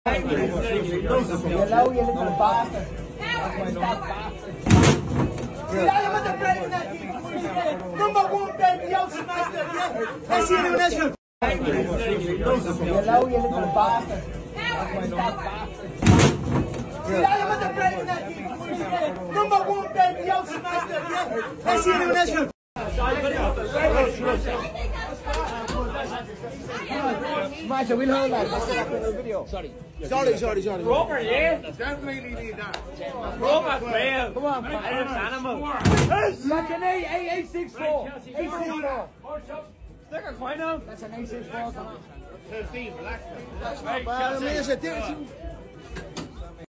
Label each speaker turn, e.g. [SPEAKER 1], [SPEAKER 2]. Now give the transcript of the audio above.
[SPEAKER 1] You allow your little bastard. See, I am at the bread in that thing. Number one baby, out smash them, yeah. I see you next one. You allow your little bastard. See, I am at the bread in that thing. Number one baby, out smash them, yeah. I see you next one. Smash it, we'll hold that. Video. Sorry.
[SPEAKER 2] Romper, yeah?
[SPEAKER 3] Definitely need that.
[SPEAKER 2] Romper, brave.
[SPEAKER 1] Come on,
[SPEAKER 2] Irish animal.
[SPEAKER 1] that's an 864. 864.
[SPEAKER 2] Stick a coin on.
[SPEAKER 1] That's an 864.
[SPEAKER 3] 15, relax.
[SPEAKER 1] That's not bad. I mean, it's a difference.